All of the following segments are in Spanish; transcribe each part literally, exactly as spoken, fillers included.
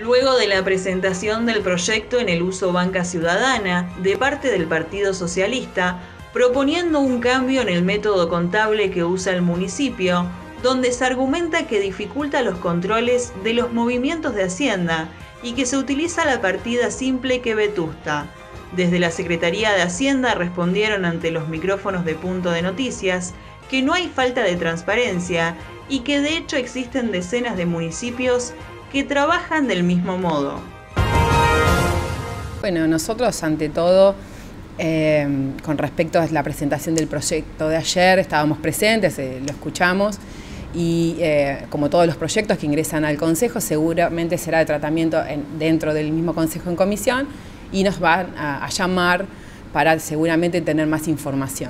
Luego de la presentación del proyecto en el uso Banca Ciudadana de parte del Partido Socialista, proponiendo un cambio en el método contable que usa el municipio, donde se argumenta que dificulta los controles de los movimientos de Hacienda y que se utiliza la partida simple que vetusta. Desde la Secretaría de Hacienda respondieron ante los micrófonos de Punto de Noticias que no hay falta de transparencia y que de hecho existen decenas de municipios que trabajan del mismo modo. Bueno, nosotros ante todo, eh, con respecto a la presentación del proyecto de ayer, estábamos presentes, eh, lo escuchamos y eh, como todos los proyectos que ingresan al Consejo, seguramente será de tratamiento en, dentro del mismo Consejo en comisión y nos van a, a llamar para seguramente tener más información.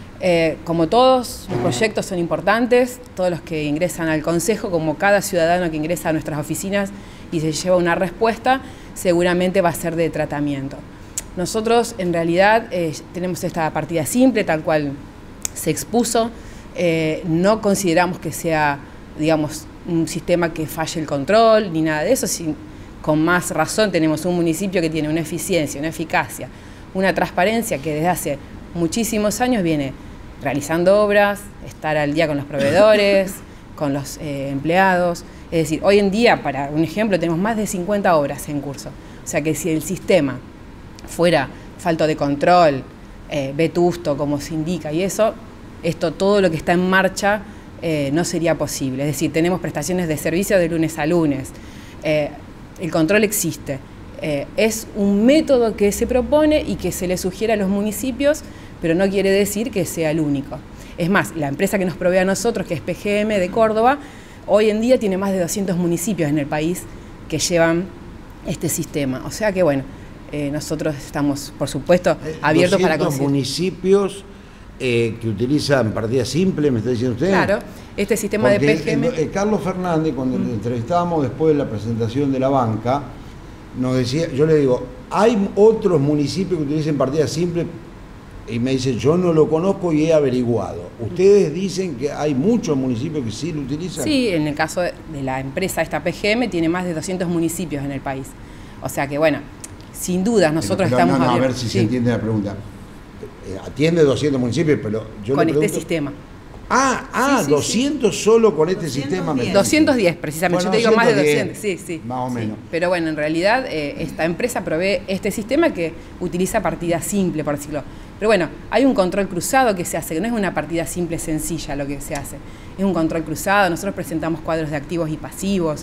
Eh, como todos los proyectos son importantes, todos los que ingresan al Consejo, como cada ciudadano que ingresa a nuestras oficinas y se lleva una respuesta, seguramente va a ser de tratamiento. Nosotros en realidad eh, tenemos esta partida simple, tal cual se expuso, eh, no consideramos que sea, digamos, un sistema que falle el control ni nada de eso, sin, con más razón tenemos un municipio que tiene una eficiencia, una eficacia, una transparencia que desde hace muchísimos años viene realizando obras, estar al día con los proveedores, con los eh, empleados. Es decir, hoy en día, para un ejemplo, tenemos más de cincuenta obras en curso. O sea que si el sistema fuera falto de control, eh, vetusto, como se indica, y eso, esto, todo lo que está en marcha eh, no sería posible. Es decir, tenemos prestaciones de servicio de lunes a lunes. Eh, el control existe. Eh, es un método que se propone y que se le sugiere a los municipios, pero no quiere decir que sea el único. Es más, la empresa que nos provee a nosotros, que es P G M de Córdoba, hoy en día tiene más de doscientos municipios en el país que llevan este sistema. O sea que, bueno, eh, nosotros estamos, por supuesto, abiertos para conseguir. municipios eh, que utilizan partida simple, ¿me está diciendo usted? Claro, este sistema Porque de P G M... El, el Carlos Fernández, cuando mm. le entrevistábamos después de la presentación de la banca, nos decía, yo le digo, ¿hay otros municipios que utilicen partida simple? Y me dice, yo no lo conozco y he averiguado. ¿Ustedes dicen que hay muchos municipios que sí lo utilizan? Sí, en el caso de la empresa esta P G M tiene más de doscientos municipios en el país. O sea que, bueno, sin dudas nosotros pero, pero, estamos... No, no, abiertos. A ver si sí. se entiende la pregunta. Atiende doscientos municipios, pero yo Con le pregunto, este sistema. Ah, ah, sí, sí, doscientos sí. Solo con este sistema. doscientos diez, precisamente. Bueno, yo te digo más de doscientos. Sí, sí. Más o menos. Sí. Pero bueno, en realidad eh, esta empresa provee este sistema que utiliza partida simple, por decirlo. Pero bueno, hay un control cruzado que se hace, que no es una partida simple sencilla lo que se hace. Es un control cruzado, nosotros presentamos cuadros de activos y pasivos.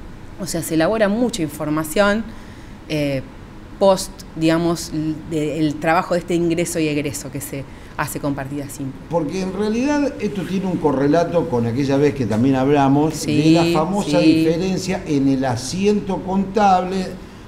O sea, se elabora mucha información eh, post, digamos, de, el trabajo de este ingreso y egreso que se hace con partida simple. Porque en realidad esto tiene un correlato con aquella vez que también hablamos sí, de la famosa sí. diferencia en el asiento contable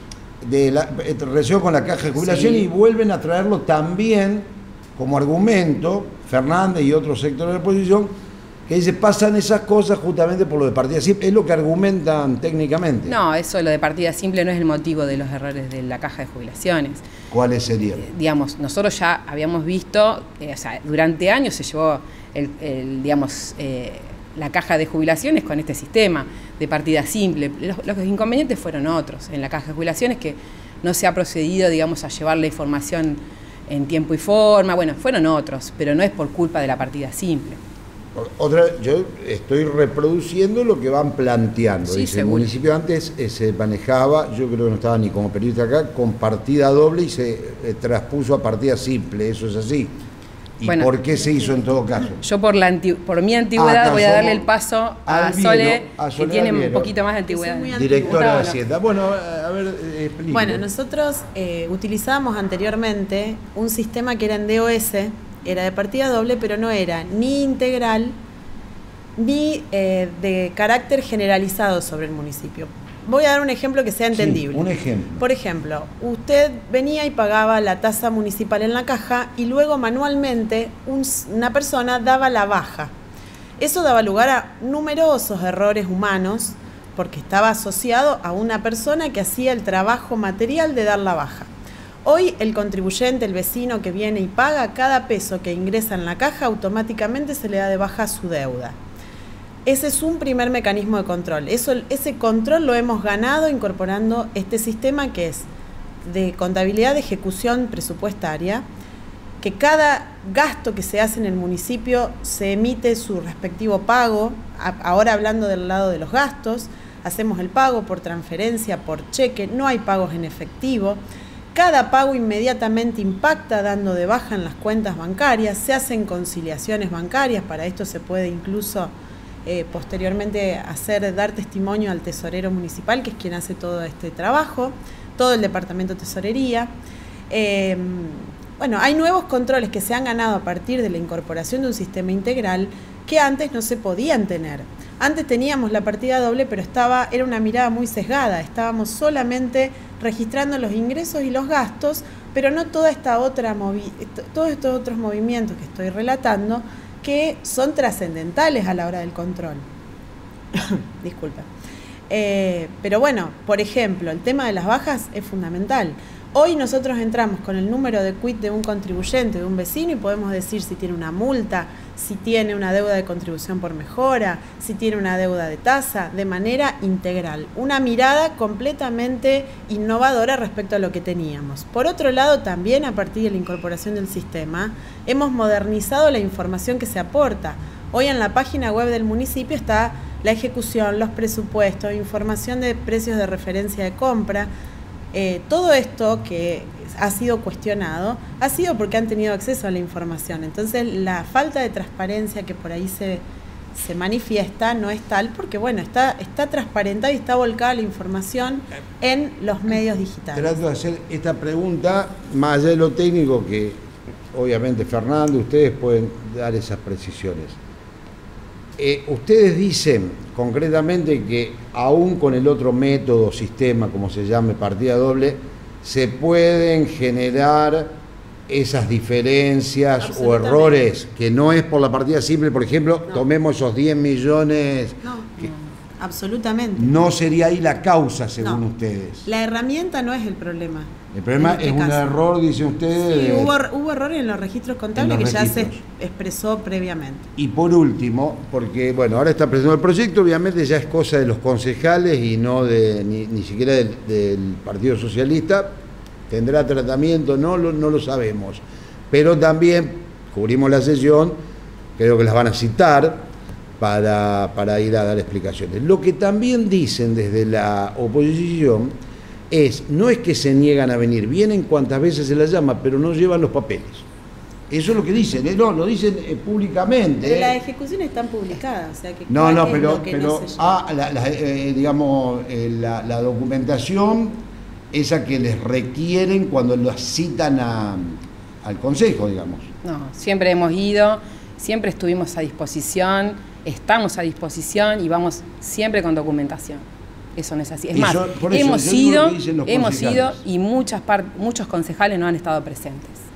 de la relación con la caja de jubilación sí. y vuelven a traerlo también como argumento Fernández y otros sectores de la oposición que dice pasan esas cosas justamente por lo de partida simple, es lo que argumentan técnicamente. No, eso lo de partida simple no es el motivo de los errores de la caja de jubilaciones. ¿Cuáles serían? Eh, digamos, nosotros ya habíamos visto, eh, o sea, durante años se llevó el, el digamos, eh, la caja de jubilaciones con este sistema de partida simple. Los, los inconvenientes fueron otros en la caja de jubilaciones, que no se ha procedido, digamos, a llevar la información en tiempo y forma. Bueno, fueron otros, pero no es por culpa de la partida simple. Otra, yo estoy reproduciendo lo que van planteando. Sí, Dice, el municipio antes eh, se manejaba, yo creo que no estaba ni como periodista acá, con partida doble y se eh, transpuso a partida simple, eso es así. ¿Y bueno, por qué se hizo en todo caso? Yo por, la por mi antigüedad voy a darle el paso a Alviero, Sole, a Sole, que tiene Alviero, un poquito más de antigüedad. Directora de Hacienda. Bueno, a ver, eh, explique. Bueno, nosotros eh, utilizábamos anteriormente un sistema que era en D O S, era de partida doble, pero no era ni integral ni eh, de carácter generalizado sobre el municipio. Voy a dar un ejemplo que sea entendible. Sí, un ejemplo. Por ejemplo, usted venía y pagaba la tasa municipal en la caja y luego manualmente un, una persona daba la baja. Eso daba lugar a numerosos errores humanos porque estaba asociado a una persona que hacía el trabajo material de dar la baja. Hoy el contribuyente, el vecino que viene y paga cada peso que ingresa en la caja, automáticamente se le da de baja su deuda. Ese es un primer mecanismo de control. Eso, ese control lo hemos ganado incorporando este sistema que es de contabilidad de ejecución presupuestaria, que cada gasto que se hace en el municipio se emite su respectivo pago. Ahora hablando del lado de los gastos, hacemos el pago por transferencia, por cheque, no hay pagos en efectivo. Cada pago inmediatamente impacta dando de baja en las cuentas bancarias, se hacen conciliaciones bancarias, para esto se puede incluso eh, posteriormente hacer, dar testimonio al tesorero municipal, que es quien hace todo este trabajo, todo el departamento de tesorería. Eh, bueno, hay nuevos controles que se han ganado a partir de la incorporación de un sistema integral que antes no se podían tener. Antes teníamos la partida doble, pero estaba, era una mirada muy sesgada, estábamos solamente registrando los ingresos y los gastos, pero no toda esta otra movi todos estos otros movimientos que estoy relatando, que son trascendentales a la hora del control. Disculpa. Eh, pero bueno, por ejemplo, el tema de las bajas es fundamental. Hoy nosotros entramos con el número de quit de un contribuyente, de un vecino, y podemos decir si tiene una multa, si tiene una deuda de contribución por mejora, si tiene una deuda de tasa, de manera integral. Una mirada completamente innovadora respecto a lo que teníamos. Por otro lado, también a partir de la incorporación del sistema, hemos modernizado la información que se aporta. Hoy en la página web del municipio está la ejecución, los presupuestos, información de precios de referencia de compra. Eh, todo esto que ha sido cuestionado ha sido porque han tenido acceso a la información. Entonces la falta de transparencia que por ahí se, se manifiesta no es tal porque bueno, está, está transparentada y está volcada la información en los medios digitales. Trato de hacer esta pregunta más allá de lo técnico, que obviamente Fernando, ustedes pueden dar esas precisiones. Eh, ustedes dicen concretamente que aún con el otro método, sistema, como se llame, partida doble, se pueden generar esas diferencias o errores, que no es por la partida simple. Por ejemplo, no. Tomemos esos diez millones. No, que, no, absolutamente. No sería ahí la causa, según no. ustedes. La herramienta no es el problema. El problema este es caso. un error, dicen ustedes. Sí, hubo, hubo errores en los registros contables los que registros. ya se expresó previamente. Y por último, porque bueno, ahora está presentando el proyecto, obviamente ya es cosa de los concejales y no de ni, ni siquiera del, del Partido Socialista. ¿Tendrá tratamiento? No lo, no lo sabemos. Pero también cubrimos la sesión, creo que las van a citar para, para ir a dar explicaciones. Lo que también dicen desde la oposición es, no es que se niegan a venir, vienen cuantas veces se las llama, pero no llevan los papeles. Eso es lo que dicen, ¿eh? No, lo dicen eh, públicamente. Pero ¿eh? las ejecuciones están publicadas, o sea que no, no, pero, que pero no se ah, la, la, eh, digamos, eh, la, la documentación, esa que les requieren cuando los citan a, al consejo, digamos. No, siempre hemos ido, siempre estuvimos a disposición, estamos a disposición y vamos siempre con documentación. Eso no es así. Es más, eso, eso, hemos ido, hemos ido y muchas part- muchos concejales no han estado presentes.